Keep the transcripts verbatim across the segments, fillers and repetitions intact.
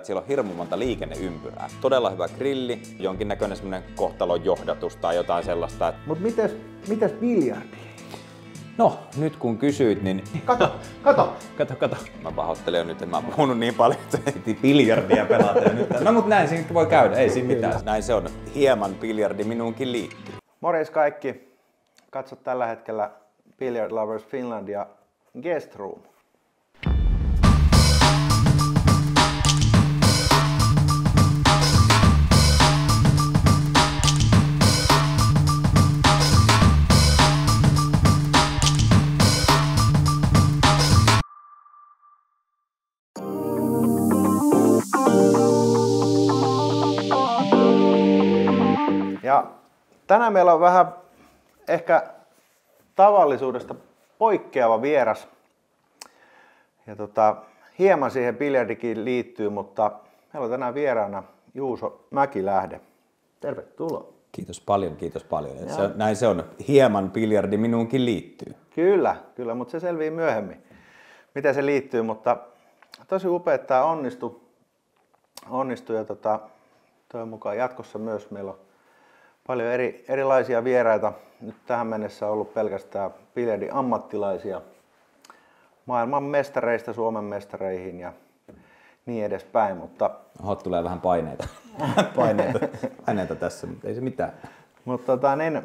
Siellä on hirmu monta liikenneympyrää. Todella hyvä grilli, jonkinnäköinen semmoinen kohtalon johdatus tai jotain sellaista. Mut mites, mites biljardi? No, nyt kun kysyit, niin... Kato, kato! Kato, kato. Mä pahoittelen jo nyt, että mä oon puhunut niin paljon, että piti biljardia pelata ja nyt. No mut näin siinä voi käydä, ei siinä mitään. Näin se on. Hieman biljardi minuunkin liittyy. Morjens kaikki. Katsot tällä hetkellä Billiard Lovers Finlandia Guest Room. Ja tänään meillä on vähän ehkä tavallisuudesta poikkeava vieras. Ja tota, hieman siihen biljardikin liittyy, mutta meillä on tänään vieraana Juuso Mäkilähde. Tervetuloa. Kiitos paljon, kiitos paljon. Se on, näin se on. Hieman biljardi minuunkin liittyy. Kyllä, kyllä, mutta se selvii myöhemmin, miten se liittyy. Mutta tosi upea, että tämä onnistui. onnistui ja tota, toivon mukaan jatkossa myös meillä on paljon eri, erilaisia vieraita. Nyt tähän mennessä on ollut pelkästään biljardin ammattilaisia maailman mestareista Suomen mestareihin ja niin edespäin. Mutta Oho, tulee vähän paineita. paineita. paineita tässä, mutta ei se mitään. Mutta tota, niin,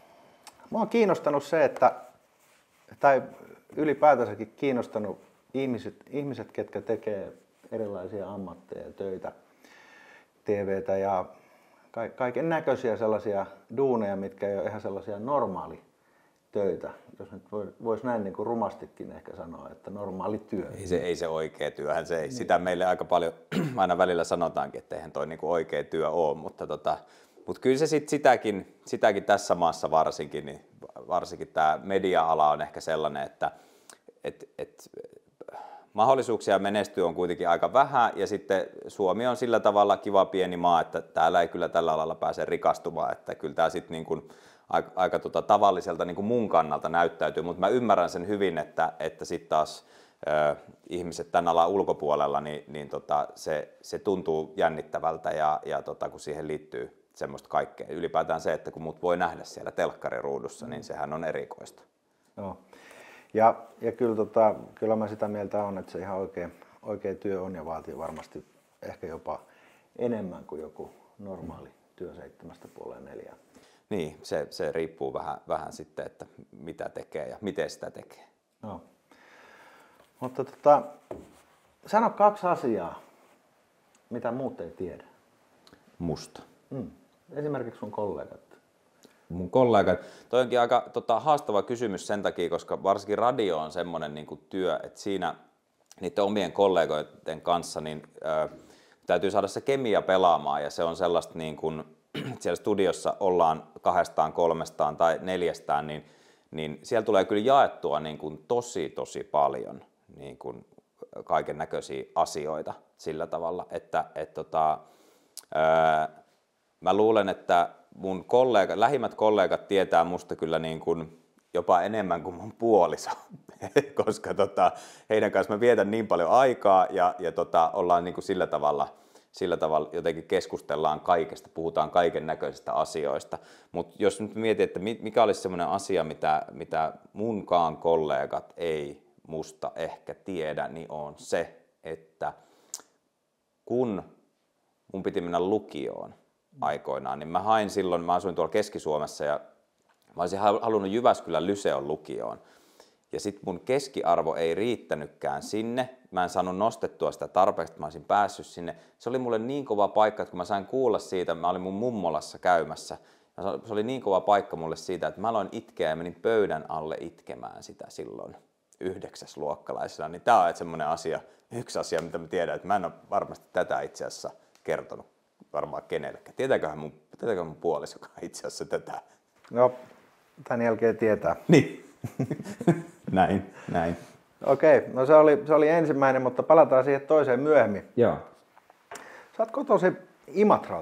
mua on kiinnostanut se, että, tai ylipäätänsäkin kiinnostanut ihmiset, ihmiset, ketkä tekee erilaisia ammatteja ja töitä, T V:tä ja kaiken näköisiä sellaisia duuneja, mitkä ei ole ihan sellaisia normaalitöitä. Jos nyt voisi näin niin kuin rumastikin ehkä sanoa, että normaali työ. Ei se, ei se oikea työhän, se ei. Sitä meille aika paljon aina välillä sanotaankin, että eihän toi niin kuin oikea työ ole, mutta, tota, mutta kyllä se sit sitäkin, sitäkin tässä maassa varsinkin, niin varsinkin tämä media-ala on ehkä sellainen, että et, et, mahdollisuuksia menestyä on kuitenkin aika vähän ja sitten Suomi on sillä tavalla kiva pieni maa, että täällä ei kyllä tällä alalla pääse rikastumaan, että kyllä tämä sitten niin kuin aika, aika tota tavalliselta niin kuin mun kannalta näyttäytyy, mutta mä ymmärrän sen hyvin, että, että sitten taas ö, ihmiset tämän alan ulkopuolella, niin, niin tota, se, se tuntuu jännittävältä ja, ja tota, kun siihen liittyy semmoista kaikkea. Ylipäätään se, että kun mut voi nähdä siellä telkkariruudussa, niin sehän on erikoista. Joo. Ja, ja kyllä, tota, kyllä mä sitä mieltä on, että se ihan oikea, oikea työ on ja vaatii varmasti ehkä jopa enemmän kuin joku normaali työ seitsemästä puoleen neljään. Niin, se, se riippuu vähän, vähän sitten, että mitä tekee ja miten sitä tekee. No. Mutta tota, sano kaksi asiaa, mitä muut ei tiedä. Musta. Mm. Esimerkiksi sun kollegat. Mun kollegat. Toi onkin aika tota, haastava kysymys sen takia, koska varsinkin radio on semmoinen niin kuin työ, että siinä niiden omien kollegoiden kanssa niin, ö, täytyy saada se kemia pelaamaan ja se on sellaista niin kuin siellä studiossa ollaan kahdestaan, kolmestaan tai neljästään, niin, niin siellä tulee kyllä jaettua niin kuin tosi tosi paljon niin kuin kaiken näköisiä asioita sillä tavalla, että et, tota, ö, mä luulen, että mun kollega, lähimmät kollegat tietää musta kyllä niin kuin jopa enemmän kuin mun puoliso, koska tota, heidän kanssa mä vietän niin paljon aikaa ja, ja tota, ollaan niin kuin sillä tavalla, sillä tavalla jotenkin keskustellaan kaikesta, puhutaan kaiken näköisistä asioista. Mutta jos nyt mietin, että mikä olisi semmoinen asia, mitä, mitä munkaan kollegat ei musta ehkä tiedä, niin on se, että kun mun piti mennä lukioon aikoinaan, niin mä hain silloin, mä asuin tuolla Keski-Suomessa ja mä olisin halunnut Jyväskylän Lyseon lukioon. Ja sit mun keskiarvo ei riittänytkään sinne, mä en saanut nostettua sitä tarpeeksi, että mä olisin päässyt sinne. Se oli mulle niin kova paikka, että kun mä sain kuulla siitä, mä olin mun mummolassa käymässä. Ja se oli niin kova paikka mulle siitä, että mä aloin itkeä ja menin pöydän alle itkemään sitä silloin yhdeksäsluokkalaisena. Niin tää on semmoinen asia, yksi asia, mitä mä tiedän, että mä en ole varmasti tätä itse asiassa kertonut varmaan kenellekään. Tietääköhän mun, tietääköhän mun puolisokaan itse asiassa tätä? No, tän jälkeen tietää. Niin. näin, näin. Okei, no se oli, se oli ensimmäinen, mutta palataan siihen toiseen myöhemmin. Joo. Sä oot kotoisin Imatralta.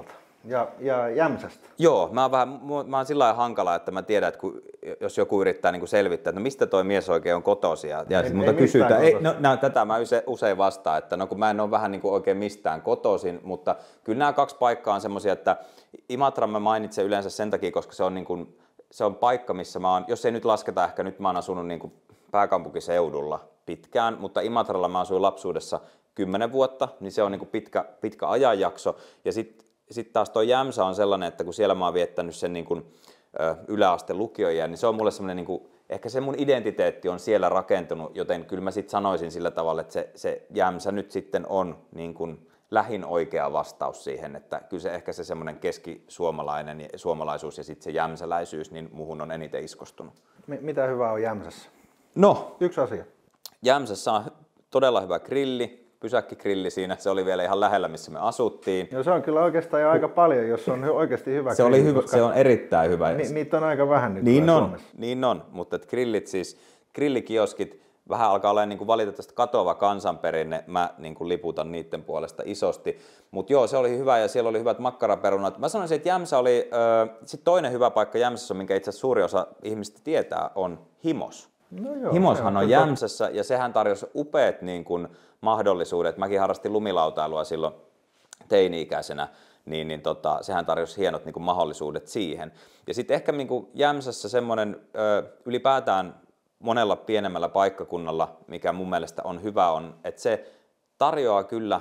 Ja, ja Jämsästä. Joo, mä oon vähän, mä oon sillä lailla hankala, että mä tiedän, että kun, jos joku yrittää niin kuin selvittää, että no mistä toi mies oikein on kotoisin, ja, ja ei, mutta ei kysytään, ei, no, no, tätä mä usein vastaan, että no kun mä en ole vähän niin kuin oikein mistään kotoisin, mutta kyllä nämä kaksi paikkaa on semmoisia, että Imatran mä mainitsen yleensä sen takia, koska se on, niin kuin, se on paikka, missä mä oon, jos ei nyt lasketa, ehkä nyt mä oon asunut niin kuin pääkaupunkiseudulla pitkään, mutta Imatralla mä asuin lapsuudessa kymmenen vuotta, niin se on niin kuin pitkä, pitkä ajanjakso, ja sitten Sitten taas tuo Jämsä on sellainen, että kun siellä mä oon viettänyt sen niin kuin, ö, yläasteen lukioja, niin se on mulle semmoinen, niin kuin, ehkä se mun identiteetti on siellä rakentunut, joten kyllä mä sitten sanoisin sillä tavalla, että se, se Jämsä nyt sitten on niin kuin lähin oikea vastaus siihen, että kyllä se ehkä se semmoinen keskisuomalainen ja suomalaisuus ja sitten se jämsäläisyys, niin muhun on eniten iskostunut. M- mitä hyvää on Jämsässä? No, Yksi asia. Jämsässä on todella hyvä grilli. Pysäkkigrilli siinä, se oli vielä ihan lähellä, missä me asuttiin. No se on kyllä oikeastaan jo aika paljon, jos on oikeasti hyvä se grilli. Oli hyvä, se on erittäin hyvä. Ni, niitä on aika vähän nyt niin on, Suomessa. Niin on, mutta grillit siis, grillikioskit, vähän alkaa olla niin kuin valitettavasti katoava kansanperinne, mä niin kuin liputan niiden puolesta isosti. Mutta joo, se oli hyvä ja siellä oli hyvät makkaraperunat. Mä sanoisin, että Jämsä oli, äh, sitten toinen hyvä paikka Jämsässä, minkä itse asiassa suuri osa ihmistä tietää, on Himos. No joo, Himoshan on on Jämsässä ja sehän tarjosi upeat niin kuin mahdollisuudet. Mäkin harrastin lumilautailua silloin teini-ikäisenä, niin, niin tota, sehän tarjosi hienot niin kuin mahdollisuudet siihen. Ja sitten ehkä niin kuin Jämsässä semmoinen ylipäätään monella pienemmällä paikkakunnalla, mikä mun mielestä on hyvä, on, että se tarjoaa kyllä,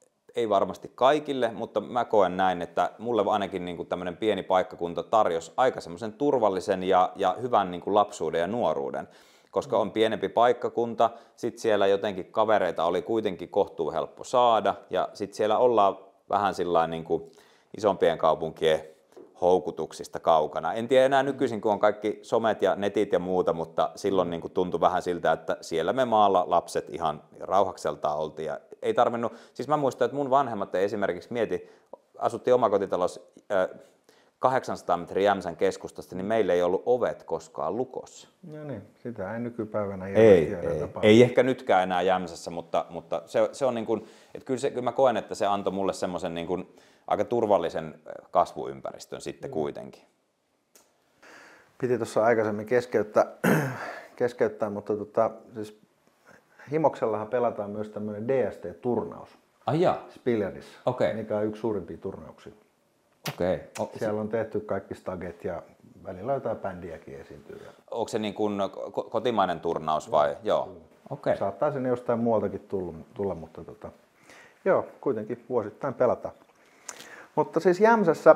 ei varmasti kaikille, mutta mä koen näin, että mulle ainakin niin kuin tämmöinen pieni paikkakunta tarjosi aika semmoisen turvallisen ja, ja hyvän niin kuin lapsuuden ja nuoruuden. Koska on pienempi paikkakunta, sitten siellä jotenkin kavereita oli kuitenkin kohtuu helppo saada, ja sitten siellä ollaan vähän sillain niin kuin isompien kaupunkien houkutuksista kaukana. En tiedä enää nykyisin, kun on kaikki somet ja netit ja muuta, mutta silloin niin kuin tuntui vähän siltä, että siellä me maalla lapset ihan rauhakseltaan oltiin. Ja ei tarvinnut, siis mä muistan, että mun vanhemmat esimerkiksi mieti, asuttiin omakotitalossa äh, kahdeksansataa metriä Jämsän keskustasta, niin meillä ei ollut ovet koskaan lukossa. No niin, sitä ei nykypäivänä ei, ei, ei ehkä nytkään enää Jämsässä, mutta, mutta se, se on niin kuin, että kyllä, se, kyllä mä koen, että se antoi mulle semmoisen niin kuin aika turvallisen kasvuympäristön sitten kuitenkin. Piti tuossa aikaisemmin keskeyttää, keskeyttää mutta tota, siis Himoksellahan pelataan myös tämmöinen D S T-turnaus. Ai jaa. Biljardissa, okay. Mikä on yksi suurimpia turnauksia. Okay. O- Siellä on tehty kaikki staget ja välillä jotain bändiäkin esiintyy. Onko se niin kuin kotimainen turnaus vai? Joo. Joo. Okay. Saattaa sinne jostain muualtakin tulla, tulla mutta tota, joo, kuitenkin vuosittain pelataan. Mutta siis Jämsässä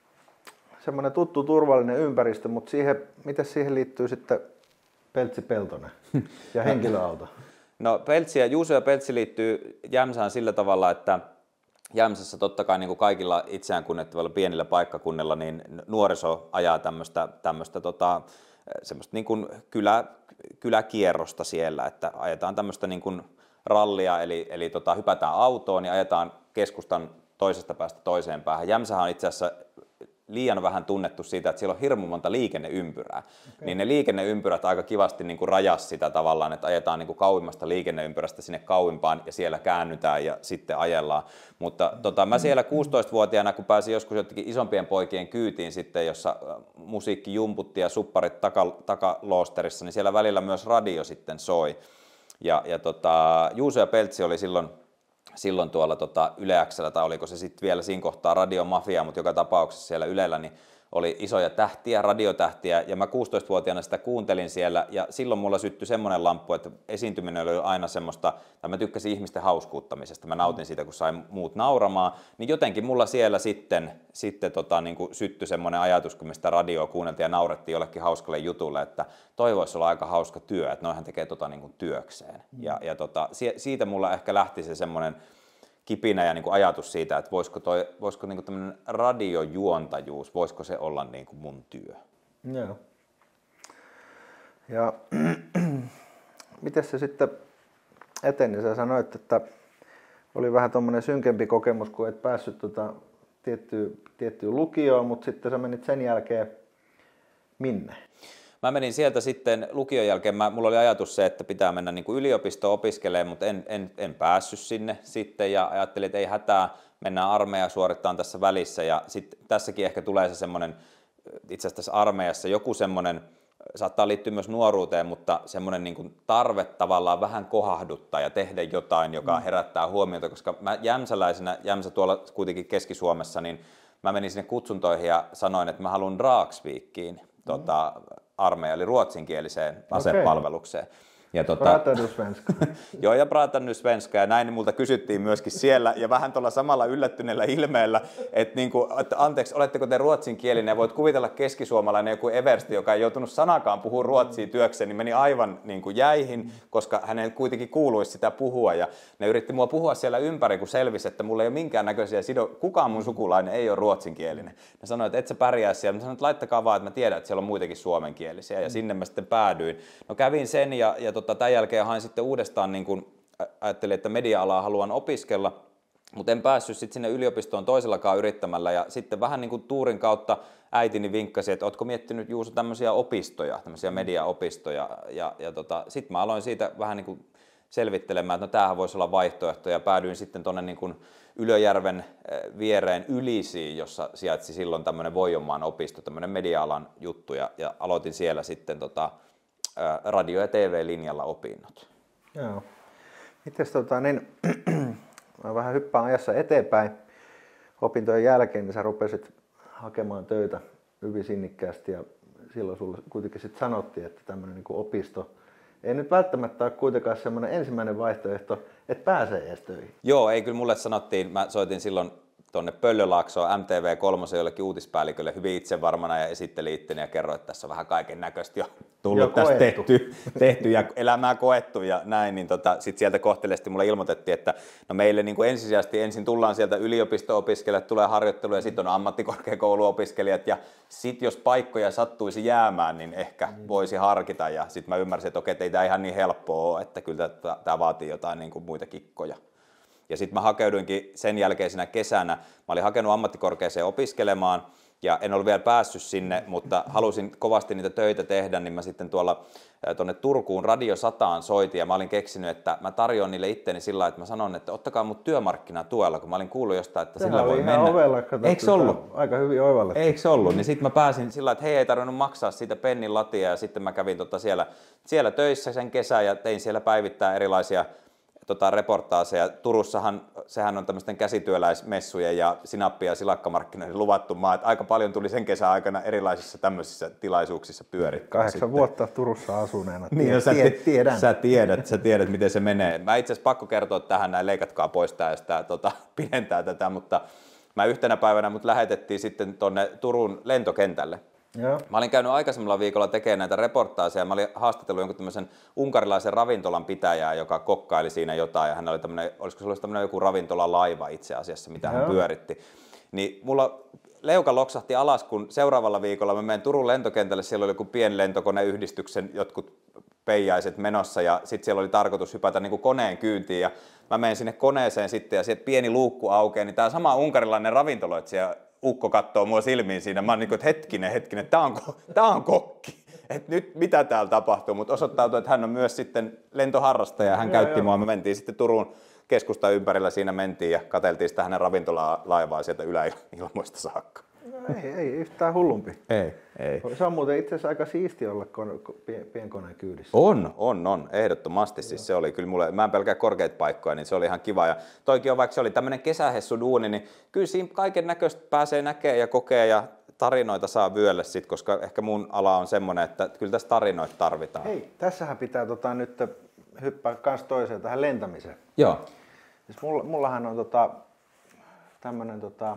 semmoinen tuttu turvallinen ympäristö, mutta siihen, miten siihen liittyy sitten Peltsi Peltonen ja henkilöauto? No Peltsi ja Juuso ja Peltsi liittyy Jämsään sillä tavalla, että Jämsässä totta kai niin kuin kaikilla itseään kunnettavilla pienillä paikkakunnilla, niin nuoriso ajaa tämmöistä, tämmöistä tota, semmoista niin kuin kylä, kyläkierrosta siellä, että ajetaan tämmöistä niin kuin rallia, eli, eli tota, hypätään autoon ja ajetaan keskustan toisesta päästä toiseen päähän. Jämsähän on itse asiassa liian vähän tunnettu siitä, että siellä on hirmu monta liikenneympyrää. Okay. Niin ne liikenneympyrät aika kivasti niin kuin rajas sitä tavallaan, että ajetaan niin kuin kauimmasta liikenneympyrästä sinne kauimpaan ja siellä käännytään ja sitten ajellaan. Mutta tota, mä siellä kuusitoistavuotiaana, kun pääsin joskus jotenkin isompien poikien kyytiin sitten, jossa musiikki jumputti ja supparit taka, takaloosterissa, niin siellä välillä myös radio sitten soi. Ja, ja tota, Juuso ja Peltsi oli silloin silloin tuolla tota Yle X:llä, tai oliko se sitten vielä siinä kohtaa Radio Mafia, mutta joka tapauksessa siellä Ylellä niin oli isoja tähtiä, radiotähtiä, ja mä kuusitoistavuotiaana sitä kuuntelin siellä, ja silloin mulla syttyi semmoinen lamppu, että esiintyminen oli aina semmoista, tai mä tykkäsin ihmisten hauskuuttamisesta, mä nautin siitä, kun sain muut nauramaan, niin jotenkin mulla siellä sitten, sitten tota, niin kuin syttyi semmoinen ajatus, kun me sitä radioa kuunneltiin ja naurettiin jollekin hauskalle jutulle, että toi voisi olla aika hauska työ, että noihän tekee tota niin kuin työkseen, ja, ja tota, siitä mulla ehkä lähti se semmoinen kipinä ja niin kuin ajatus siitä, että voisiko, toi, voisiko niin kuin tämmöinen radiojuontajuus, voisiko se olla niin kuin mun työ? Joo. Ja miten se sitten eteni? Sä sanoit, että oli vähän tommoinen synkempi kokemus, kun et päässyt tota tiettyyn, tiettyyn lukioon, mutta sitten sä menit sen jälkeen minne? Mä menin sieltä sitten lukion jälkeen, mä, mulla oli ajatus se, että pitää mennä niin kuin yliopistoon opiskelemaan, mutta en, en, en päässyt sinne sitten ja ajattelin, että ei hätää, mennään armeijaa suorittaan tässä välissä ja sitten tässäkin ehkä tulee se semmoinen, itse asiassa tässä armeijassa joku semmoinen, saattaa liittyä myös nuoruuteen, mutta semmoinen niin kuin tarve tavallaan vähän kohahduttaa ja tehdä jotain, joka herättää huomiota, koska mä jämsäläisenä, Jämsä tuolla kuitenkin Keski-Suomessa, niin mä menin sinne kutsuntoihin ja sanoin, että mä haluan Dragsvikiin mm. tota, armeija, eli ruotsinkieliseen asepalvelukseen. Ja tota, pratar du svenska? Joo, ja pratar nu svenska, ja näin multa kysyttiin myöskin siellä, ja vähän tuolla samalla yllättyneellä ilmeellä, että, niinku, että anteeksi, oletteko te ruotsinkielinen, ja voit kuvitella keskisuomalainen joku Eversti, joka ei joutunut sanakaan puhua ruotsia työkseen, niin meni aivan niinku jäihin, koska hänen kuitenkin kuuluisi sitä puhua, ja ne yritti mua puhua siellä ympäri, kun selvisi, että mulla ei ole minkäännäköisiä sido, kukaan mun sukulainen ei ole ruotsinkielinen. Ne sanoi, että et sä pärjää siellä, mä sanoin, että laittakaa vaan, että mä tiedän, että siellä on muitakin suomenkielisiä, ja sinne mä sitten päädyin. No kävin sen, ja, ja tota, tämän jälkeen hain sitten uudestaan, niin kun ajattelin, että media-alaa haluan opiskella, mutta en päässyt sitten sinne yliopistoon toisellakaan yrittämällä. Ja sitten vähän niin kuin tuurin kautta äitini vinkkasi, että ootko miettinyt Juuso tämmöisiä opistoja, tämmöisiä mediaopistoja. Ja, ja tota, sitten mä aloin siitä vähän niin kuin selvittelemään, että no tämähän voisi olla vaihtoehto. Ja päädyin sitten tuonne niin kuin Ylöjärven viereen Ylisiin, jossa sijaitsi silloin tämmöinen Voijonmaan opisto, tämmöinen media-alan juttu. Ja, ja aloitin siellä sitten tota, radio- ja T V-linjalla opinnot. Joo. Mites tota, niin, mä vähän hyppään ajassa eteenpäin. Opintojen jälkeen niin sä rupesit hakemaan töitä hyvin sinnikkäästi ja silloin sulle kuitenkin sit sanottiin, että tämmöinen niin kuin opisto ei nyt välttämättä ole kuitenkaan semmoinen ensimmäinen vaihtoehto, että pääsee edes töihin. Joo, ei kyllä mulle sanottiin, mä soitin silloin tuonne Pöllölaaksoon M T V kolme jollekin uutispäällikölle hyvin itsevarmana ja esitteli itteni ja kerroin, että tässä on vähän kaiken näköistä jo tullut jo tästä tehty, tehty ja elämää koettu ja näin, niin tota, sitten sieltä kohteliaasti mulle ilmoitettiin, että no meille niin kuin ensisijaisesti ensin tullaan sieltä yliopisto-opiskelijat, tulee harjoittelu ja sitten on ammattikorkeakouluopiskelijat ja sitten jos paikkoja sattuisi jäämään, niin ehkä mm. voisi harkita ja sitten mä ymmärsin, että okei, ei tämä ihan niin helppoa ole, että kyllä tämä vaatii jotain niin kuin muita kikkoja. Ja sitten mä hakeuduinkin sen jälkeisenä kesänä, mä olin hakenut ammattikorkeaseen opiskelemaan ja en ollut vielä päässyt sinne, mutta halusin kovasti niitä töitä tehdä, niin mä sitten tuolla tuonne Turkuun Radio sataan soitin ja mä olin keksinyt, että mä tarjoan niille itteni sillä lailla, että mä sanon, että ottakaa mut työmarkkinatuella, kun mä olin kuullut jostain, että Sehän sillä voi mennä. Ovella, katsottu, eikö se ollut? Aika hyvin oivallettu. Eikö se ollut? Niin sitten mä pääsin sillä lailla, että hei, ei tarvinnut maksaa siitä pennin latia ja sitten mä kävin tota siellä, siellä töissä sen kesän ja tein siellä päivittää erilaisia Tota, reportaaseja. Turussahan sehän on tämmöisten käsityöläismessujen ja sinappi- ja silakkamarkkinoiden luvattu maa. Että aika paljon tuli sen kesän aikana erilaisissa tämmöisissä tilaisuuksissa pyörittyä. Kahdeksan sitten. vuotta Turussa asuneena. Niin, Tied, sä, tied, tiedän. Sä tiedät, sä tiedät, miten se menee. Mä itse asiassa pakko kertoa tähän, näin leikatkaa pois tää ja sitä tota, pidentää tätä, mutta mä yhtenä päivänä mut lähetettiin sitten tonne Turun lentokentälle. Joo. Mä olin käynyt aikaisemmalla viikolla tekemään näitä reportaaseja. Mä olin haastatellut jonkun tämmöisen unkarilaisen ravintolan pitäjää, joka kokkaili siinä jotain. Ja hän oli tämmöinen, olisiko se ollut tämmöinen joku ravintolalaiva itse asiassa, mitä Joo. hän pyöritti. Niin mulla leuka loksahti alas, kun seuraavalla viikolla mä menen Turun lentokentälle. Siellä oli joku pienlentokoneyhdistyksen jotkut peijaiset menossa ja sitten siellä oli tarkoitus hypätä niin kuin koneen kyyntiin. Ja mä menen sinne koneeseen sitten ja sieltä pieni luukku aukeaa. Niin tää sama unkarilainen ravintoloitsija ukko kattoo mua silmiin siinä. Mä oon niin kuin, että hetkinen, hetkinen, tää on, tää on kokki. Et nyt mitä täällä tapahtuu, mutta osoittautui, että hän on myös sitten lentoharrastaja. Hän joo, käytti joo. mua, me mentiin sitten Turun keskustan ympärillä, siinä mentiin ja katseltiin sitä hänen ravintolalaivaa sieltä yläilmoista saakka. No ei, ei yhtään hullumpi. Ei, ei. Se on muuten itse asiassa aika siisti olla kon, pienkoneen kyydissä. On, on, on. Ehdottomasti. Siis se oli kyllä mulle, mä en pelkää korkeita paikkoja, niin se oli ihan kiva. Ja toikin on, vaikka se oli tämmöinen kesähessu duuni, niin kyllä siinä kaiken näköistä pääsee näkemään ja kokee ja tarinoita saa vyölle sit, koska ehkä mun ala on semmoinen, että kyllä tässä tarinoita tarvitaan. Hei, tässähän pitää tota, nyt hyppää kans toiseen tähän lentämiseen. Joo. Siis mulla, mullahan on tota, tämmönen tota,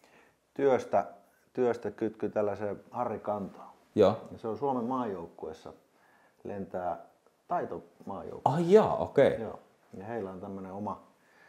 työstä, työstä kytky tällaiseen Harri Kantoon. Joo. Ja se on Suomen maajoukkueessa, lentää taitomaajoukkueessa. Ai jaa, okei. Okay. Joo. Ja heillä on tämmönen oma,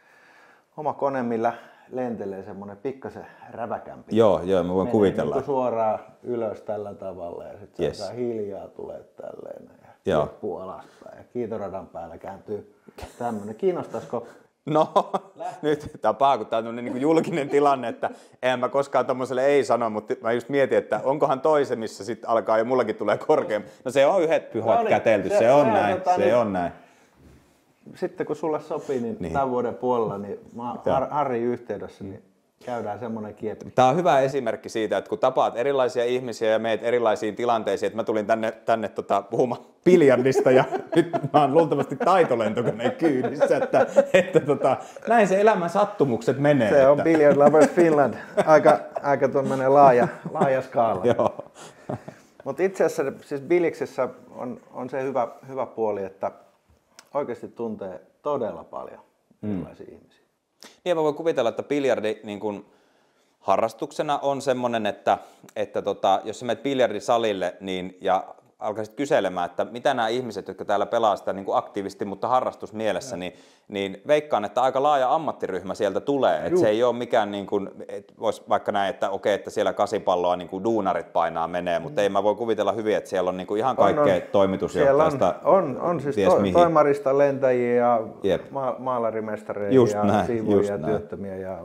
oma kone, millä lentelee semmonen pikkasen räväkämpi. Joo, joo, mä voin menee kuvitella. Niin suoraan ylös tällä tavalla ja sitten yes. saa hiljaa tulee tälleen ja tippuu alaspäin ja kiitoradan päällä kääntyy tämmönen. Kiinnostaisiko? No, nyt tämä on paha, kun tämä on niin julkinen tilanne, että en mä koskaan tommoselle ei sano, mutta mä just mietin, että onkohan toisen, missä sitten alkaa ja mullakin tulee korkeampi. No se on yhdet pyhät no niin, kätelty, se, se on se näin, se niin, on näin. sitten kun sulle sopii, niin, niin. tämän vuoden puolella, niin mä oon Harri yhteydessä, niin käydään semmoinen kieppi. Tämä on hyvä esimerkki siitä, että kun tapaat erilaisia ihmisiä ja meet erilaisiin tilanteisiin, että mä tulin tänne, tänne tota, puhumaan biljardista ja nyt mä oon luultavasti taitolentokoneen kyydissä, että, että tota, näin se elämän sattumukset menee. Se on että... Billiard Lovers Finland, aika, aika tuommoinen laaja, laaja skaala. Joo. Mutta itse asiassa siis billiksessä on, on se hyvä, hyvä puoli, että oikeasti tuntee todella paljon erilaisia mm. ihmisiä. Niin, mä voin kuvitella, että biljardi niin kun harrastuksena on semmoinen, että, että tota, jos sä menet biljardisalille niin, ja alkaisit kyselemään, että mitä nämä ihmiset, jotka täällä pelaa sitä niin kuin aktiivisesti, mutta harrastusmielessä, niin, niin veikkaan, että aika laaja ammattiryhmä sieltä tulee. Että se ei ole mikään, niin kuin, että vois vaikka näin, että okei, että siellä kasipalloa niin kuin duunarit painaa menee, mutta ei mä voi kuvitella hyvin, että siellä on niin kuin ihan kaikkea on, toimitusjohtajista. On, on, on siis to, toimarista lentäjiä ja ma- maalarimestareja just ja näin, siivoja ja työttömiä. Ja,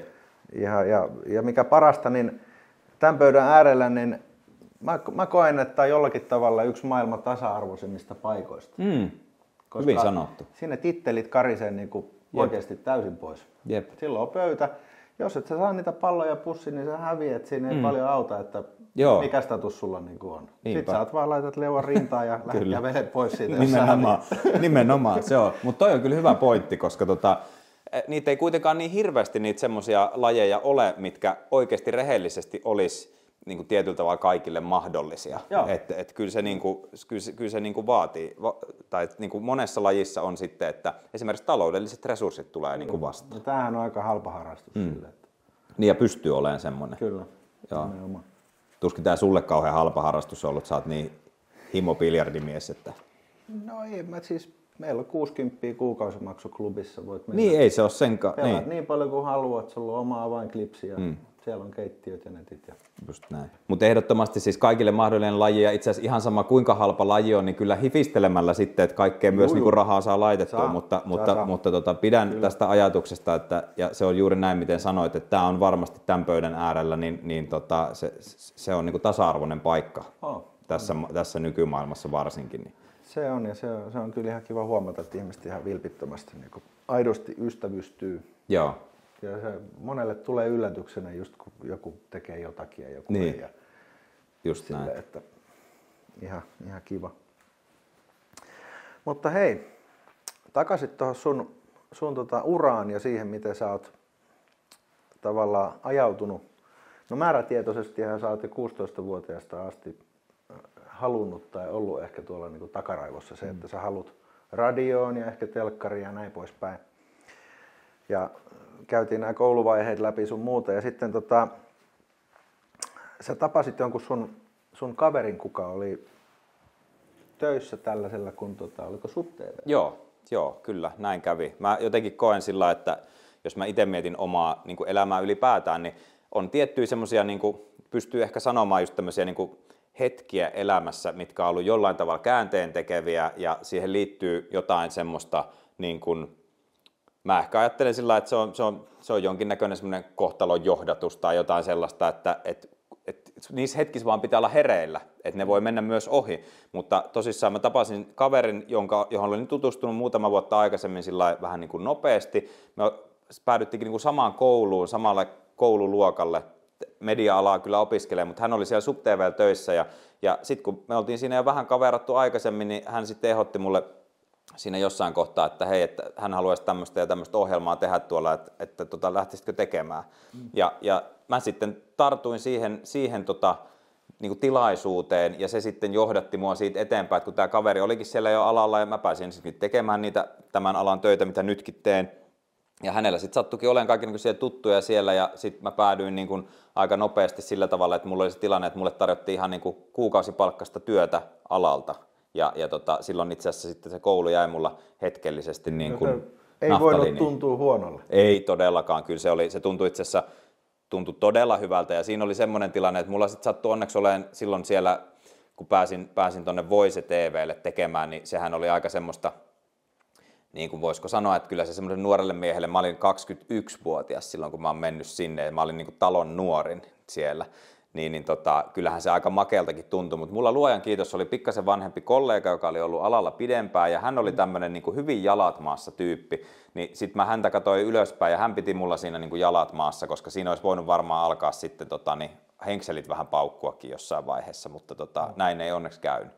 ja, ja, ja mikä parasta, niin tämän pöydän äärellä, niin Mä, mä koen, että tämä on jollakin tavalla yksi maailman tasa-arvoisimmista paikoista. Mm. Hyvin sanottu. Sinne tittelit karisee niin kuin oikeasti täysin pois. Jep. Silloin on pöytä. Jos et sä saa niitä palloja pussiin, niin sä häviät. Siinä ei mm. paljon auta, että Joo. mikä status sulla niin kuin on. Niinpä. Sitten sä oot vaan laitat leuan rintaan ja lähdet ja vehet pois siitä. Nimenomaan, nimenomaan se on. Mutta toi on kyllä hyvä pointti, koska tota, niitä ei kuitenkaan niin hirveästi niitä semmoisia lajeja ole, mitkä oikeasti rehellisesti olisi niin kuin tietyllä tavalla kaikille mahdollisia. Että et kyllä se, niin kuin, kyllä se, kyllä se niin kuin vaatii, va, tai niin kuin monessa lajissa on sitten, että esimerkiksi taloudelliset resurssit tulee mm. niin kuin vastaan. No, tämähän on aika halpa harrastus. Mm. Sille, että... Niin ja pystyy olemaan semmoinen. Kyllä. Joo. Tuskin tämä sulle kauhean halpa harrastus on ollut, sä oot niin himo-biljardimies, että... No ei, mä siis, meillä on kuusikymmentä kuukausimaksu klubissa. Voit mennä niin ei se ole senkaan. Niin. niin paljon kuin haluat, sulla on oma avainklipsi ja... Mm. Siellä on keittiöt ja netit. Ja... Just näin. Mutta ehdottomasti siis kaikille mahdollinen laji ja itse asiassa ihan sama kuinka halpa laji on, niin kyllä hifistelemällä sitten, että kaikkea myös niin kuin rahaa saa laitettua, saa, mutta, saa, mutta, saa. mutta tota, pidän kyllä. tästä ajatuksesta, että, ja se on juuri näin miten sanoit, että tämä on varmasti tämän pöydän äärellä, niin, niin tota, se, se on niin kuin tasa-arvoinen paikka oh, tässä, oh. tässä nykymaailmassa varsinkin. Niin. Se on ja se on, se on kyllä ihan kiva huomata, että ihmiset ihan vilpittömästi niin kuin aidosti ystävystyy. Joo. Ja se monelle tulee yllätyksenä just kun joku tekee jotakin ja joku niin. ei. Ja just sille, näin. Että ihan, ihan kiva. Mutta hei, takaisin tuohon sun, sun tota uraan ja siihen, miten sä oot tavallaan ajautunut. No määrätietoisesti sä oot jo kuusitoistavuotiaasta asti halunnut tai ollut ehkä tuolla niin kuin takaraivossa se, mm. että sä haluat radioon ja ehkä telkkariin ja näin poispäin. Ja käytiin nämä kouluvaiheet läpi sun muuta ja sitten tota, sä tapasit jonkun sun, sun kaverin, kuka oli töissä tällaisella, kun tota, oliko S U T T V? Joo, joo, kyllä, näin kävi. Mä jotenkin koen sillä, että jos mä itse mietin omaa niin kuin elämää ylipäätään, niin on tiettyjä semmoisia, niin kuin pystyy ehkä sanomaan just tämmöisiä niin kuin hetkiä elämässä, mitkä on ollut jollain tavalla käänteen tekeviä ja siihen liittyy jotain semmoista niin kuin mä ehkä ajattelen sillä, että se on, se on, se on jonkinnäköinen semmoinen kohtalon johdatus tai jotain sellaista, että et, et, niissä hetkissä vaan pitää olla hereillä, että ne voi mennä myös ohi. Mutta tosissaan mä tapasin kaverin, jonka, johon olin tutustunut muutama vuotta aikaisemmin sillä vähän niin kuin nopeasti. Me päädyttikin niin kuin samaan kouluun, samalle koululuokalle. Media-alaa kyllä opiskelee, mutta hän oli siellä S U P T V:llä töissä. Ja, ja sitten kun me oltiin siinä jo vähän kaverattu aikaisemmin, niin hän sitten ehdotti mulle siinä jossain kohtaa, että hei, että hän haluaisi tämmöistä ja tämmöistä ohjelmaa tehdä tuolla, että, että tota, lähtisitkö tekemään. Mm. Ja, ja mä sitten tartuin siihen, siihen tota, niin kuin tilaisuuteen ja se sitten johdatti mua siitä eteenpäin, että kun tämä kaveri olikin siellä jo alalla ja mä pääsin sitten tekemään niitä tämän alan töitä, mitä nytkin teen. Ja hänellä sitten sattuikin olemaan kaikenlaisia tuttuja siellä ja sitten mä päädyin niin kuin aika nopeasti sillä tavalla, että mulla oli se tilanne, että mulle tarjottiin ihan niin kuin kuukausipalkkasta työtä alalta. Ja, ja tota, silloin itse asiassa sitten se koulu jäi mulla hetkellisesti niin kuin ei voinut tuntua huonolle. Ei todellakaan, kyllä se, oli, se tuntui itse asiassa tuntui todella hyvältä ja siinä oli semmoinen tilanne, että mulla sitten sattui onneksi olemaan silloin siellä, kun pääsin, pääsin tuonne Voice T V:lle tekemään, niin sehän oli aika semmoista, niin kuin voisiko sanoa, että kyllä se semmoisen nuorelle miehelle, mä olin kaksikymmentäyksivuotias silloin, kun mä oon mennyt sinne ja mä olin niin kuin talon nuorin siellä, niin, niin tota, kyllähän se aika makealtakin tuntui, mutta mulla luojan kiitos oli pikkasen vanhempi kollega, joka oli ollut alalla pidempään ja hän oli tämmöinen niin kuin hyvin jalat maassa tyyppi, niin sitten mä häntä katsoin ylöspäin ja hän piti mulla siinä niin kuin jalat maassa, koska siinä olisi voinut varmaan alkaa sitten tota, niin, henkselit vähän paukkuakin jossain vaiheessa, mutta tota, näin ei onneksi käynyt.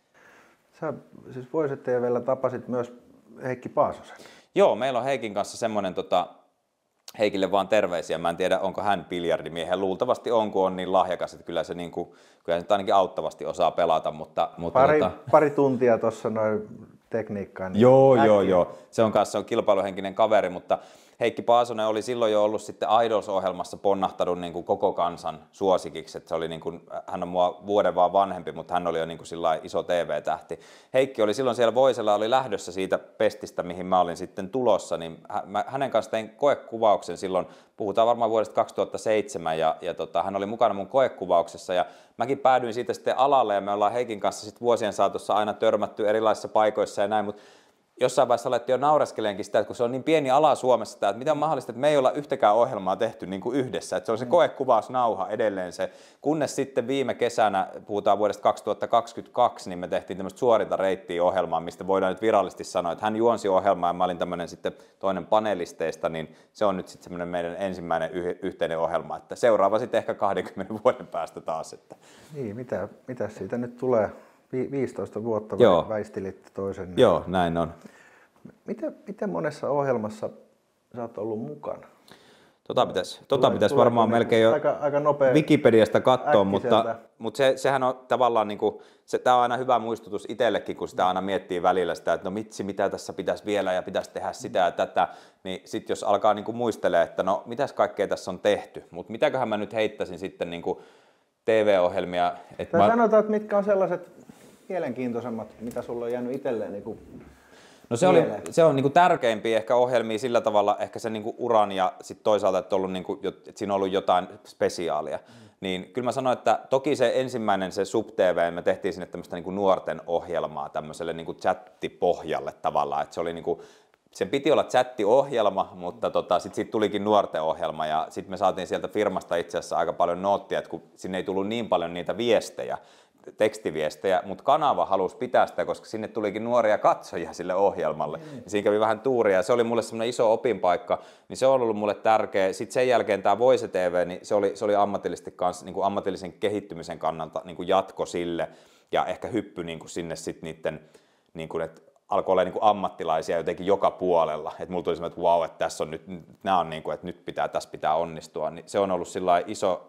Sä siis Voice T V:llä tapasit myös Heikki Paasosen. Joo, meillä on Heikin kanssa semmoinen, tota, Heikille vaan terveisiä, mä en tiedä onko hän biljardimiehen, luultavasti on, kun on niin lahjakas, että kyllä se, niin kuin, kyllä se ainakin auttavasti osaa pelata. Mutta, mutta pari, tota... pari tuntia tuossa noin tekniikkaan. Niin joo, äkkiä. joo, joo, se on kanssa se on kilpailuhenkinen kaveri, mutta Heikki Paasonen oli silloin jo ollut sitten Idols-ohjelmassa ponnahtanut niin kuin koko kansan suosikiksi, että se oli niin kuin, hän on mua vuoden vaan vanhempi, mutta hän oli jo niin kuin sillai iso T V-tähti. Heikki oli silloin siellä Voicella, oli lähdössä siitä pestistä, mihin mä olin sitten tulossa, niin mä hänen kanssa tein koekuvauksen silloin, puhutaan varmaan vuodesta kaksituhattaseitsemän, ja, ja tota, hän oli mukana mun koekuvauksessa, ja mäkin päädyin siitä sitten alalle, ja me ollaan Heikin kanssa sitten vuosien saatossa aina törmätty erilaisissa paikoissa ja näin, mutta jossain vaiheessa alettiin jo nauraskeleenkin sitä, että kun se on niin pieni ala Suomessa, että miten on mahdollista, että me ei olla yhtäkään ohjelmaa tehty niin kuin yhdessä. Että se on se koekuvausnauha edelleen se. Kunnes sitten viime kesänä, puhutaan vuodesta kaksituhattakaksikymmentäkaksi, niin me tehtiin tämmöistä suorinta reittiä ohjelmaa, mistä voidaan nyt virallisesti sanoa, että hän juonsi ohjelmaa ja mä olin tämmöinen sitten toinen panelisteista, niin se on nyt sitten semmoinen meidän ensimmäinen yhteinen ohjelma. Että seuraava sitten ehkä kaksikymmentä vuoden päästä taas. Että. Niin, mitä, mitä siitä nyt tulee? viisitoista vuotta Joo. väistelitte toisen. Joo, näin on. Miten, miten monessa ohjelmassa sä oot ollut mukana? Tota pitäisi, tota pitäisi varmaan melkein jo aika, aika nopea, Wikipediasta katsoa, mutta, mutta se, sehän on tavallaan, niin kuin, se, tämä on aina hyvä muistutus itsellekin, kun sitä aina miettii välillä sitä, että no mitsi, mitä tässä pitäisi vielä ja pitäisi tehdä sitä ja tätä, niin sitten jos alkaa niin kuin muistelemaan, että no mitäs kaikkea tässä on tehty, mutta mitäköhän mä nyt heittäisin sitten niin kuin T V-ohjelmia. Että mä... sanotaan, että mitkä on sellaiset mielenkiintoisemmat, mitä sulla on jäänyt itselleen niin kuin no se, oli, se on niinku tärkeimpiä ehkä ohjelmia sillä tavalla, ehkä se niinku uran ja sitten toisaalta, että, ollut niinku, että siinä on ollut jotain spesiaalia. Mm. Niin kyllä mä sanoin, että toki se ensimmäinen, se Sub T V, me tehtiin sinne tämmöistä niinku nuorten ohjelmaa tämmöiselle niinku chattipohjalle tavallaan, että se oli niinku, sen piti olla chattiohjelma, mutta tota, sitten siitä tulikin nuorten ohjelma ja sitten me saatiin sieltä firmasta itse asiassa aika paljon noottia, että kun sinne ei tullut niin paljon niitä viestejä, tekstiviestejä, mutta kanava halusi pitää sitä, koska sinne tulikin nuoria katsojia sille ohjelmalle. Mm. Siinä kävi vähän tuuria ja se oli mulle semmoinen iso opinpaikka, niin se on ollut mulle tärkeä. Sitten sen jälkeen tämä Voice T V, niin se oli, se oli ammatillisesti kanssa, niin kuin ammatillisen kehittymisen kannalta niin kuin jatko sille ja ehkä hyppy niin kuin sinne sitten niiden, niin kuin, että alkoi olla niin kuin ammattilaisia jotenkin joka puolella. Että mulla tuli semmoinen, että vau, että tässä on nyt, nämä on niin kuin, että nyt pitää, tässä pitää onnistua. Niin se on ollut sillä iso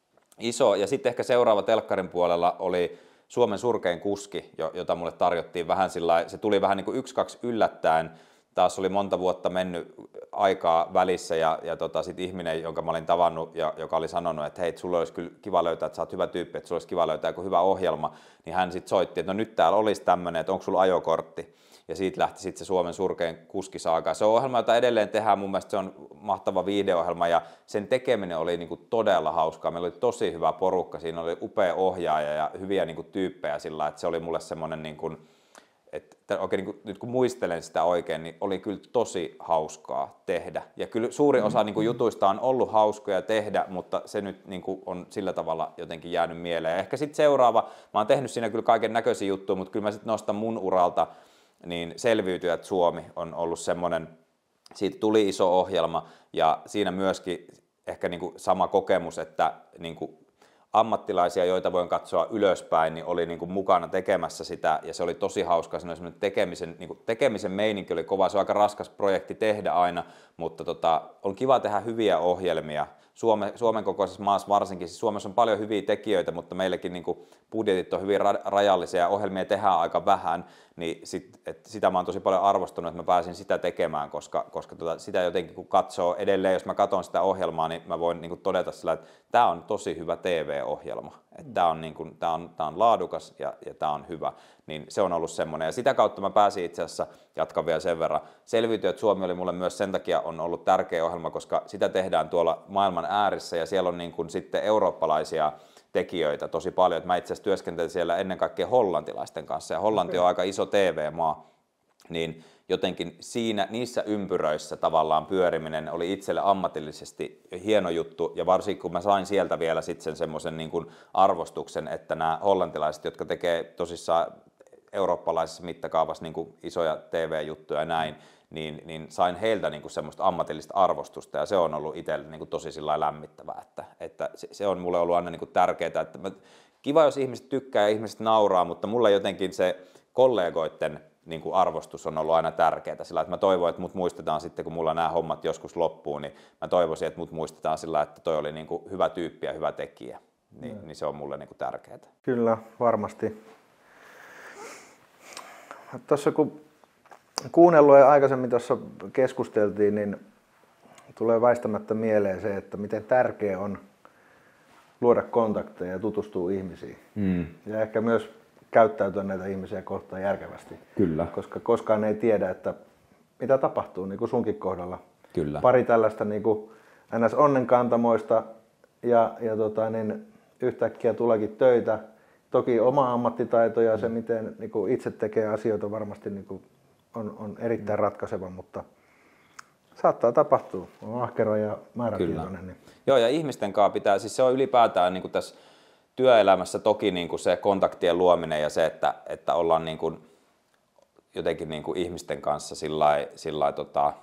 Iso, ja sitten ehkä seuraava telkkarin puolella oli Suomen surkein kuski, jota mulle tarjottiin vähän sillä se tuli vähän niin kuin yksi kaksi yllättäen, taas oli monta vuotta mennyt aikaa välissä, ja, ja tota, sitten ihminen, jonka mä olin tavannut, ja joka oli sanonut, että hei, sulla olisi kyllä kiva löytää, että sä oot hyvä tyyppi, että sulla olisi kiva löytää joku hyvä ohjelma, niin hän sitten soitti, että no nyt täällä olisi tämmöinen, että onko sulla ajokortti, ja siitä lähti sitten se Suomen surkein kuskisaaga. Se on ohjelma, jota edelleen tehdään, mun mielestä se on mahtava viihdeohjelma, ja sen tekeminen oli niinku todella hauskaa. Meillä oli tosi hyvä porukka, siinä oli upea ohjaaja ja hyviä niinku tyyppejä sillä, että se oli mulle semmoinen, niinku, että oikein niinku, nyt kun muistelen sitä oikein, niin oli kyllä tosi hauskaa tehdä. Ja kyllä suuri osa niinku jutuista on ollut hauskoja tehdä, mutta se nyt niinku on sillä tavalla jotenkin jäänyt mieleen. Ja ehkä sitten seuraava, mä oon tehnyt siinä kyllä kaiken näköisiä juttuja, mutta kyllä mä sitten nostan mun uralta, niin Selviytyjät Suomi on ollut semmoinen, siitä tuli iso ohjelma ja siinä myöskin ehkä niin kuin sama kokemus, että niin kuin ammattilaisia, joita voin katsoa ylöspäin, niin oli niin kuin mukana tekemässä sitä ja se oli tosi hauskaa, se oli semmoinen tekemisen, niin kuin tekemisen meininki oli kova, se on aika raskas projekti tehdä aina, mutta tota, on kiva tehdä hyviä ohjelmia. Suomen, Suomen kokoisessa maassa varsinkin, siis Suomessa on paljon hyviä tekijöitä, mutta meilläkin niin kuin budjetit on hyvin rajallisia ja ohjelmia tehdään aika vähän, niin sit, et sitä mä oon tosi paljon arvostunut, että mä pääsin sitä tekemään, koska, koska tota, sitä jotenkin kun katsoo edelleen, jos mä katson sitä ohjelmaa, niin mä voin niin kuin todeta sillä, että tämä on tosi hyvä T V-ohjelma, että tämä on, niin kuin, tää on, tää on laadukas ja, ja tämä on hyvä, niin se on ollut semmoinen ja sitä kautta mä pääsin itse asiassa, jatkan vielä sen verran, Selviytyjät Suomi oli mulle myös sen takia on ollut tärkeä ohjelma, koska sitä tehdään tuolla maailman äärissä ja siellä on niin kuin sitten eurooppalaisia tekijöitä tosi paljon. Että mä itse asiassa työskentelin siellä ennen kaikkea hollantilaisten kanssa ja Hollanti on aika iso T V-maa, niin jotenkin siinä, niissä ympyröissä tavallaan pyöriminen oli itselle ammatillisesti hieno juttu, ja varsinkin kun mä sain sieltä vielä sitten sen semmoisen niin kuin arvostuksen, että nämä hollantilaiset, jotka tekee tosissaan eurooppalaisessa mittakaavassa niin kuin isoja T V-juttuja ja näin, niin, niin sain heiltä niin kuin semmoista ammatillista arvostusta, ja se on ollut itselle niin kuin tosi sillä lämmittävää, että, että se, se on mulle ollut aina niin kuin tärkeää, että mä, kiva, jos ihmiset tykkää ja ihmiset nauraa, mutta mulle jotenkin se kollegoiden niin kuin arvostus on ollut aina tärkeää sillä, että mä toivon, että mut muistetaan sitten, kun mulla nämä hommat joskus loppuu, niin mä toivoisin, että mut muistetaan sillä, että toi oli niin kuin hyvä tyyppi ja hyvä tekijä, niin, niin se on mulle niin kuin tärkeää. Kyllä, varmasti. Tuossa kun kuunnellut ja aikaisemmin tuossa keskusteltiin, niin tulee väistämättä mieleen se, että miten tärkeä on luoda kontakteja ja tutustua ihmisiin. Mm. Ja ehkä myös käyttäytyä näitä ihmisiä kohtaan järkevästi. Kyllä. Koska koskaan ei tiedä, että mitä tapahtuu, niin kuin sunkin kohdalla. Kyllä. Pari tällaista niin kuin ns. Onnenkantamoista ja, ja tota, niin yhtäkkiä tuleekin töitä. Toki oma ammattitaito ja se, miten niin kuin itse tekee asioita, varmasti niin kuin on, on erittäin ratkaiseva, mutta saattaa tapahtua. On ahkera ja määrätietoinen. Niin. Joo, ja ihmisten kanssa pitää, siis se on ylipäätään niin kuin tässä työelämässä toki niin kuin se kontaktien luominen ja se, että, että ollaan niin kuin jotenkin niin kuin ihmisten kanssa sillai, sillai, tota,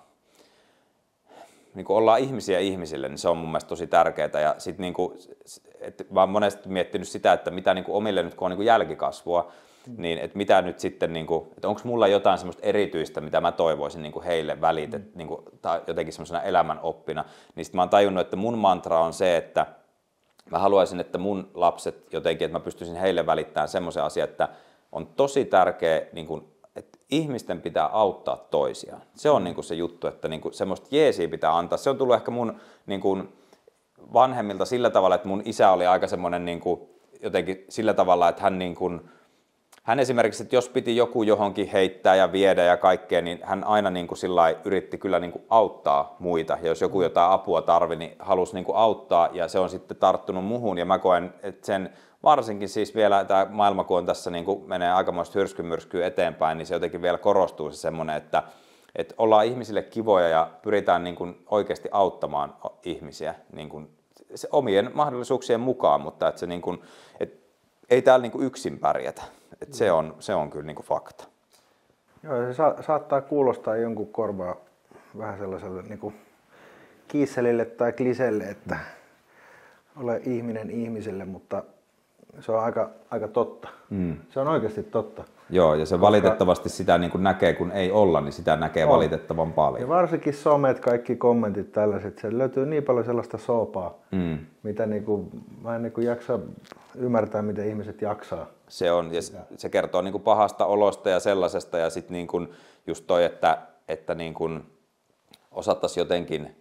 niin kuin ollaan ihmisiä ihmisille, niin se on mun mielestä tosi tärkeää. Ja sit niin kuin, että mä oon monesti miettinyt sitä, että mitä niin kuin omille nyt, kun on niin kuin jälkikasvua, niin että mitä nyt sitten, niin kuin, että onko mulla jotain semmoista erityistä, mitä mä toivoisin niin kuin heille välitet, mm. niin kuin, tai jotenkin semmoisena elämän oppina, niin sitten mä oon tajunnut, että mun mantra on se, että mä haluaisin, että mun lapset jotenkin, että mä pystyisin heille välittämään semmoisen asian, että on tosi tärkeä, niin kuin, että ihmisten pitää auttaa toisiaan. Se on niin kuin se juttu, että niin kuin semmoista jeesiä pitää antaa. Se on tullut ehkä mun niin kuin vanhemmilta sillä tavalla, että mun isä oli aika semmoinen niin kuin, jotenkin sillä tavalla, että hän niin kuin, hän esimerkiksi, että jos piti joku johonkin heittää ja viedä ja kaikkea, niin hän aina niin kuin sillai yritti kyllä niin kuin auttaa muita. Ja jos joku jotain apua tarvi, niin halusi niin kuin auttaa ja se on sitten tarttunut muhun. Ja mä koen, että sen varsinkin siis vielä tämä maailma, kun on tässä niin kuin menee aikamoista hyrskymyrskyä eteenpäin, niin se jotenkin vielä korostuu se semmoinen, että, että ollaan ihmisille kivoja ja pyritään niin kuin oikeasti auttamaan ihmisiä niin kuin se omien mahdollisuuksien mukaan, mutta että se niin kuin, että ei täällä niin kuin yksin pärjätä. Et se, on, se on kyllä niinku fakta. Joo, se sa- saattaa kuulostaa jonkun korvaa vähän sellaiselle niinku kiisselille tai kliselle, että ole ihminen ihmiselle, mutta se on aika, aika totta. Mm. Se on oikeasti totta. Joo, ja se koska valitettavasti sitä niin kuin näkee, kun ei olla, niin sitä näkee on valitettavan paljon. Ja varsinkin somet, kaikki kommentit tällaiset, se löytyy niin paljon sellaista soopaa, mm. mitä niin kuin, mä en niin kuin jaksa ymmärtää, miten ihmiset jaksaa. Se on, ja se kertoo niin kuin pahasta olosta ja sellaisesta, ja sitten niin kuin just toi, että, että niin kuin osattaisiin jotenkin,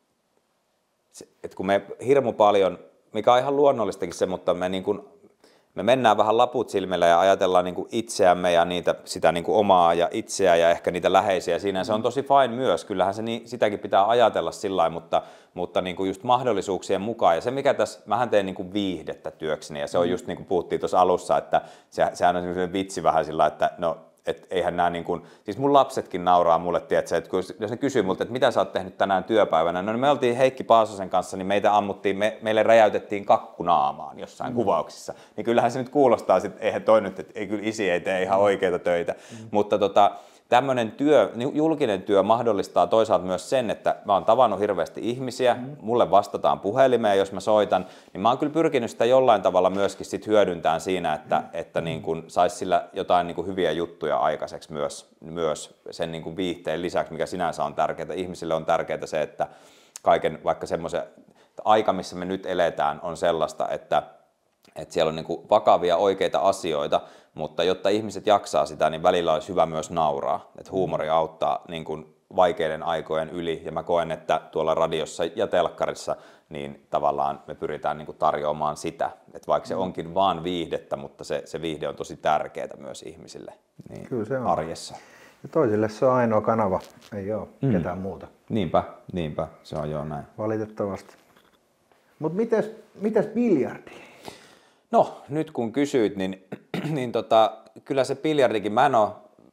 että kun me hirmu paljon, mikä on ihan luonnollistakin se, mutta me niin kuin me mennään vähän laput silmillä ja ajatellaan niin kuin itseämme ja niitä, sitä niin kuin omaa ja itseä ja ehkä niitä läheisiä. Siinä se on tosi fine myös, kyllähän se niin, sitäkin pitää ajatella sillä lailla, mutta, mutta niin kuin just mahdollisuuksien mukaan. Ja se mikä tässä, mähän teen niin kuin viihdettä työkseni ja se on just niin kuin puhuttiin tuossa alussa, että se, sehän on sellainen vitsi vähän sillä lailla, että no, että eihän nämä niin kuin, siis mun lapsetkin nauraa mulle, tiedätkö, että jos ne kysyy multa, että mitä sä oot tehnyt tänään työpäivänä, no niin me oltiin Heikki Paasosen kanssa, niin meitä ammuttiin, me, meille räjäytettiin kakkunaamaan jossain mm. kuvauksissa, niin kyllähän se nyt kuulostaa, että eihän toi nyt, että ei kyllä isi ei tee ihan oikeita töitä, mm. mutta tota, tämmöinen työ, julkinen työ mahdollistaa toisaalta myös sen, että mä oon tavannut hirveästi ihmisiä, mm. mulle vastataan puhelimeen, jos mä soitan, niin mä oon kyllä pyrkinyt sitä jollain tavalla myöskin sit hyödyntämään siinä, että, mm. että niin kun sais sillä jotain niin kun hyviä juttuja aikaiseksi myös, myös sen niin kun viihteen lisäksi, mikä sinänsä on tärkeää. Ihmisille on tärkeää se, että kaiken vaikka semmoisen aika, missä me nyt eletään, on sellaista, että että siellä on niin kuin vakavia oikeita asioita, mutta jotta ihmiset jaksaa sitä, niin välillä olisi hyvä myös nauraa. Että huumori auttaa niin kuin vaikeiden aikojen yli, ja mä koen, että tuolla radiossa ja telkkarissa niin tavallaan me pyritään niin kuin tarjoamaan sitä. Että vaikka se onkin vaan viihdettä, mutta se, se viihde on tosi tärkeää myös ihmisille niin kyllä se on arjessa. Ja toisille se on ainoa kanava, ei ole mm. ketään muuta. Niinpä, niinpä, se on jo näin. Valitettavasti. Mutta mites, mites biljardi? No, nyt kun kysyit, niin, niin tota, kyllä se biljardikin, mä en ole,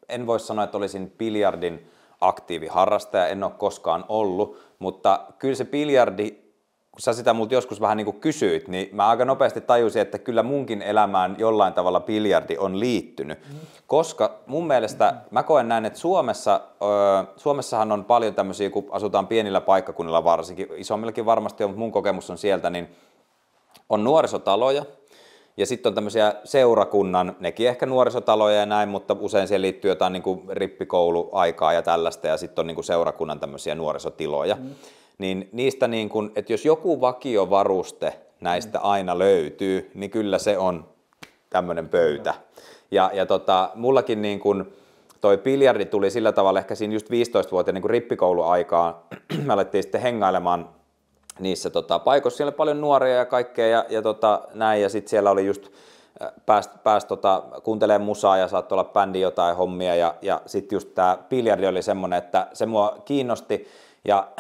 en voi sanoa, että olisin biljardin aktiiviharrastaja, en ole koskaan ollut, mutta kyllä se biljardi, kun sä sitä multa joskus vähän niin kuin kysyit, niin mä aika nopeasti tajusin, että kyllä munkin elämään jollain tavalla biljardi on liittynyt. Mm. Koska mun mielestä mä koen näin, että Suomessa, ö, Suomessahan on paljon tämmöisiä, kun asutaan pienillä paikkakunnilla varsinkin, isommillakin varmasti on, mutta mun kokemus on sieltä, niin on nuorisotaloja. Ja sitten on tämmöisiä seurakunnan, nekin ehkä nuorisotaloja ja näin, mutta usein siihen liittyy jotain niin kuin rippikouluaikaa ja tällaista, ja sitten on niin kuin seurakunnan tämmöisiä nuorisotiloja. Mm. Niin niistä, niin kuin, että jos joku vakiovaruste näistä aina löytyy, niin kyllä se on tämmöinen pöytä. Ja, ja tota, mullakin niin kuin toi biljardi tuli sillä tavalla ehkä siinä just viisitoistavuotiaan niin kuin rippikouluaikaa, me alettiin sitten hengailemaan niissä tota, paikoissa, siellä oli paljon nuoria ja kaikkea ja, ja tota, näin, ja sitten siellä oli just pääs, pääs tota, kuuntelemaan musaa ja saattoi olla bändi jotain hommia, ja, ja sitten just tämä biljardi oli semmoinen, että se mua kiinnosti, ja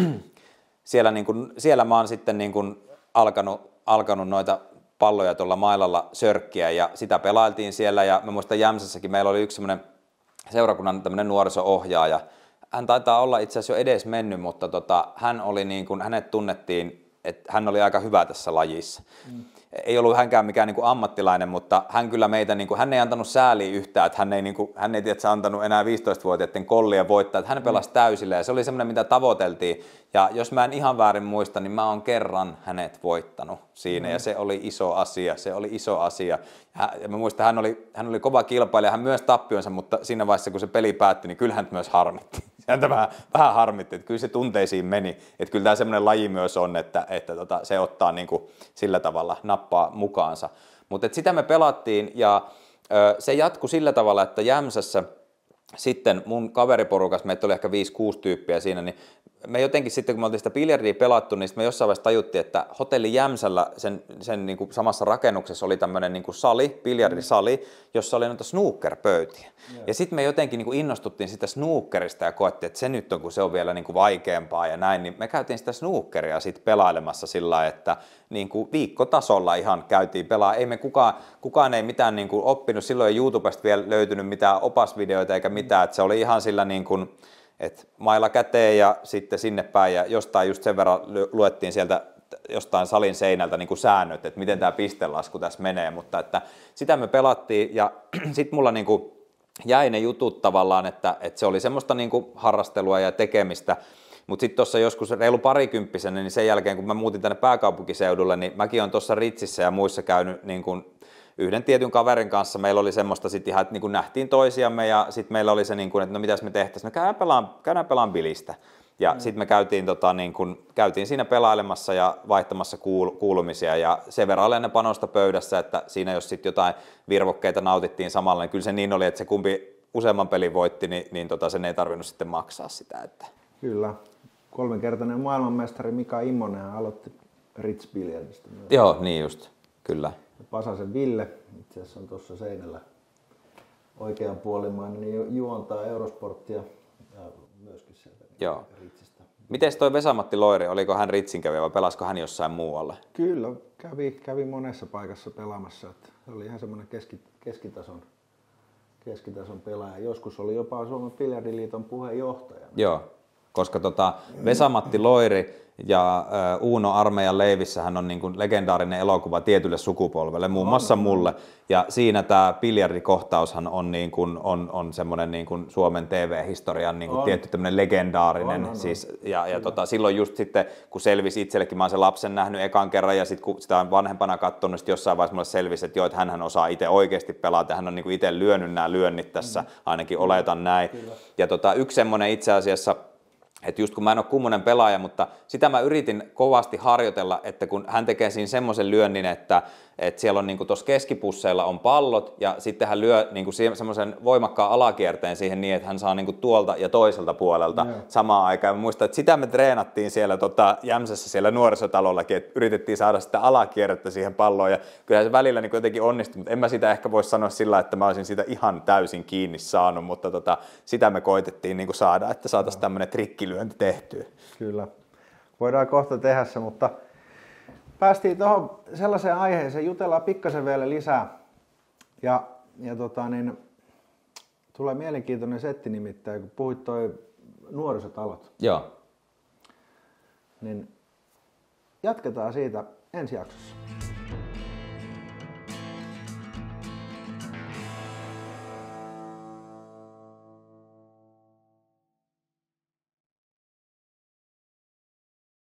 siellä, niin kun, siellä mä oon sitten niin kun alkanut, alkanut noita palloja tuolla mailalla sörkkiä, ja sitä pelailtiin siellä, ja mä muistan Jämsässäkin meillä oli yksi semmoinen seurakunnan tämmöinen nuoriso-ohjaaja. Hän taitaa olla itse asiassa jo edes mennyt, mutta tota, hän oli niin kuin, hänet tunnettiin, että hän oli aika hyvä tässä lajissa. Mm. Ei ollut hänkään mikään niin kuin ammattilainen, mutta hän kyllä meitä, niin kuin, hän ei antanut sääliä yhtään, että hän ei, niin kuin, hän ei tiedä, antanut enää viisitoistavuotiaiden kollia voittaa, että hän pelasi täysillä ja se oli semmoinen, mitä tavoiteltiin. Ja jos mä en ihan väärin muista, niin mä oon kerran hänet voittanut siinä mm. ja se oli iso asia, se oli iso asia. Ja mä muistan, hän oli, hän oli kova kilpailija, hän myös tappionsa, mutta siinä vaiheessa, kun se peli päättyi, niin kyllä hän myös harmitti. Häntä vähän, vähän harmitti, että kyllä se tunteisiin meni. Että kyllä tämä semmoinen laji myös on, että, että tota, se ottaa niin kuin sillä tavalla nappaa mukaansa. Mutta sitä me pelattiin ja ö, se jatkui sillä tavalla, että Jämsässä sitten mun kaveriporukas, meitä oli ehkä viisi kuusi tyyppiä siinä, niin me jotenkin sitten, kun me oltiin sitä biljardia pelattu, niin me jossain vaiheessa tajuttiin, että hotelli Jämsällä sen, sen niin kuin samassa rakennuksessa oli tämmöinen niin kuin sali, biljardisali, jossa oli noita snookerpöytiä. Yeah. Ja sitten me jotenkin niin kuin innostuttiin sitä snookerista ja koettiin, että se nyt on, kun se on vielä niin kuin vaikeampaa ja näin, niin me käytiin sitä snookeria sitten pelailemassa sillä lailla, että niin kuin viikkotasolla ihan käytiin pelaa. Ei me kukaan, kukaan ei mitään niin kuin oppinut, silloin ei YouTubesta vielä löytynyt mitään opasvideoita eikä mitään, että se oli ihan sillä niin kuin että mailla käteen ja sitten sinne päin ja jostain just sen verran luettiin sieltä jostain salin seinältä niin kuin säännöt, että miten tämä pistelasku tässä menee, mutta että sitä me pelattiin ja sitten mulla niin kuin jäi ne jutut tavallaan, että, että se oli semmoista niin kuin harrastelua ja tekemistä, mutta sitten tuossa joskus reilu parikymppisenä, niin sen jälkeen kun mä muutin tänne pääkaupunkiseudulle, niin mäkin olen tuossa Ritsissä ja muissa käynyt niin kuin yhden tietyn kaverin kanssa, meillä oli semmoista sitten ihan, että niin kuin nähtiin toisiamme ja sitten meillä oli se, niin kuin, että no mitäs me tehtäisiin, no käydään pelaan, käydään pelaan bilistä. Ja mm. sitten me käytiin, tota, niin kuin, käytiin siinä pelailemassa ja vaihtamassa kuul- kuulumisia ja sen verran oli ne panosta pöydässä, että siinä jos sitten jotain virvokkeita nautittiin samalla, niin kyllä se niin oli, että se kumpi useamman pelin voitti, niin, niin tota, sen ei tarvinnut sitten maksaa sitä. Että. Kyllä. Kolmenkertainen maailmanmestari Mika Immonen aloitti Ritz-biljardista. Joo, niin just, kyllä. Pasasen Ville, itse asiassa on tuossa seinällä oikean puolimainen, niin juontaa Eurosporttia ja myöskin sieltä Joo. Ritzistä. Miten toi Vesa-Matti Loiri, oliko hän Ritsin kävijä vai pelasko hän jossain muualla? Kyllä, kävi, kävi monessa paikassa pelaamassa. Että se oli ihan semmoinen keski, keskitason, keskitason pelaaja. Joskus oli jopa Suomen Biljardiliiton puheenjohtaja. Joo, koska tota, Vesa-Matti Loiri ja Uuno Armeijan leivissähän on niin kuin legendaarinen elokuva tietylle sukupolvelle, muun muassa mulle. Ja siinä tämä biljardikohtaushan on, niin kuin, on, on semmoinen niin kuin Suomen T V-historian niin kuin tietty tämmöinen legendaarinen. On, on, siis, ja ja tota, silloin just sitten, kun selvisi itsellekin, mä oon sen lapsen nähnyt ekan kerran ja sitten kun sitä on vanhempana katsonut, niin jossain vaiheessa mulle selvisi, että joo, että hänhän osaa itse oikeasti pelata, hän on niin kuin itse lyönyt nämä lyönnit tässä, ainakin mm. oletan näin. Kyllä. Ja tota, yksi semmoinen itse asiassa, että just kun mä en ole kummonen pelaaja, mutta sitä mä yritin kovasti harjoitella, että kun hän tekee siinä semmoisen lyönnin, että, että siellä on niin kuin tuossa keskipusseilla on pallot ja sitten hän lyö niin kuin semmoisen voimakkaan alakierteen siihen niin, että hän saa niin kuin tuolta ja toiselta puolelta no. samaan aikaan. Mä muistan, että sitä me treenattiin siellä tota, Jämsässä siellä nuorisotalollakin, että yritettiin saada sitä alakierrettä siihen palloon ja kyllä se välillä niin kuin jotenkin onnistui, mutta en mä sitä ehkä voi sanoa sillä, että mä olisin sitä ihan täysin kiinni saanut, mutta tota, sitä me koitettiin niin kuin saada, että saataisiin tämmöinen trikkilyönti tehtyä. Kyllä. Voidaan kohta tehdä se, mutta päästiin tuohon sellaiseen aiheeseen, jutellaan pikkasen vielä lisää. Ja, ja tota, niin, Tulee mielenkiintoinen setti nimittäin, kun puhuit toi nuorisotalot. Joo. Niin jatketaan siitä ensi jaksossa.